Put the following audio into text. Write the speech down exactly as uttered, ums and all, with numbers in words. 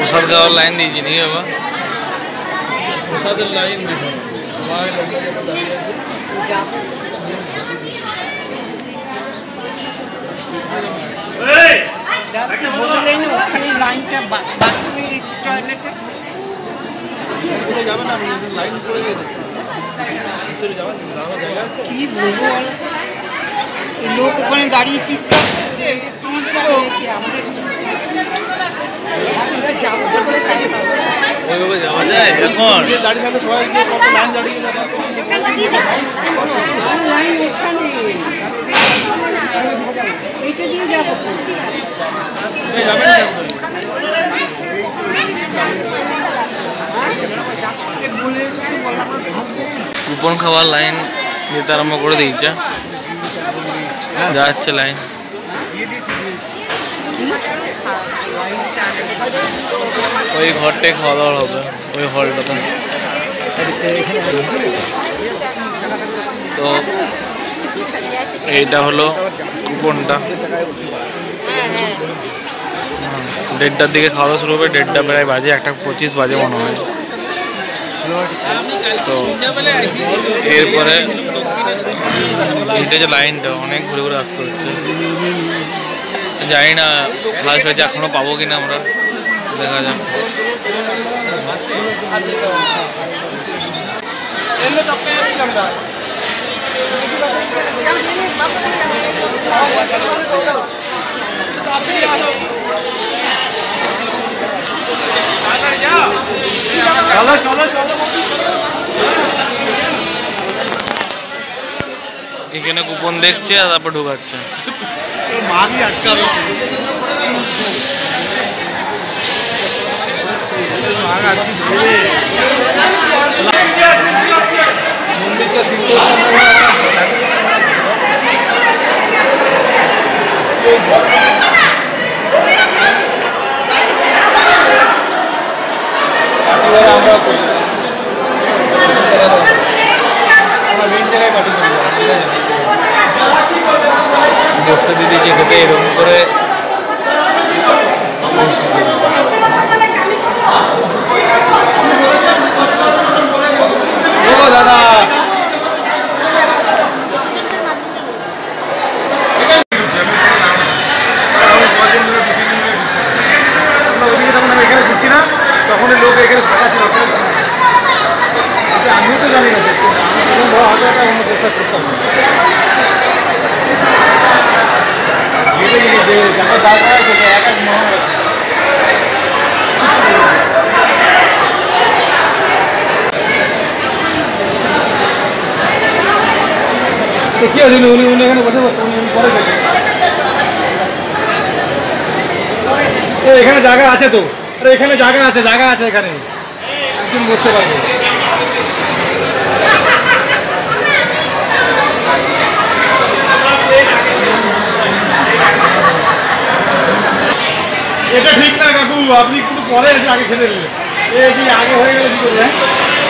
প্রসাদ খাওয়ার লাইন দিয়েছি নাকি বাবা? প্রসাদের লাইন দিয়েছি লাইনটা বাথরুমের টয়লেটে যাবে না লাইন করে গেছে ভিতরে যাবেন জায়গা আছে কি বলবো লোক ওখানে দাঁড়িয়ে চিৎকার করছে আমাদের ওইভাবে যাওয়া যায় এখন? দাঁড়িয়ে থাকলে সবাই গিয়ে কত লাইন দাঁড়িয়ে লাইন ওখানে এইটা দিয়ে যাবো কুপন খাওয়ার লাইন দিতে আরম্ভ করে দিয়েছে, যাচ্ছে লাইন। ওই ঘরটায় খাওয়া দাওয়া হবে, ওই হলটাতে। তো এইটা হলো কুপনটা। দেড়টার দিকে খাওয়া দাওয়া শুরু হবে, দেড়টা প্রায় বাজে, একটা পঁচিশ বাজে মনে হয়। তো এরপরে এইটা যে লাইনটা অনেক ঘুরে ঘুরে আসতে হচ্ছে, জানি না ফার্স্ট হয়েছে এখনো পাবো কিনা আমরা, দেখা যাক। চলো চলো চলো এখানে কুপন দেখছে আর তারপর ঢোকাচ্ছে। মাগি আটকাবে মন্দিরটা আমরা বর্ষা দিদি যে খেতে এরকম করে দাদা এখানে ঘুরছি না, তখন লোক এখানে ফাঁকা ছিল। আমিও তো জানি না, হয়তো একটা অন্য চেষ্টা করতাম না। কি আছে উনি উনি এখানে বসে বসে উনি পরে গেছে। এখানে জায়গা আছে তো, আরে এখানে জায়গা আছে, জায়গা আছে এখানে, একদিন বসতে পারবে। এটা ঠিক না কাকু, আপনি একটু পরে এসে আগে খেতে দিলেন, এই কি আগে হয়ে গেলে কি করবে?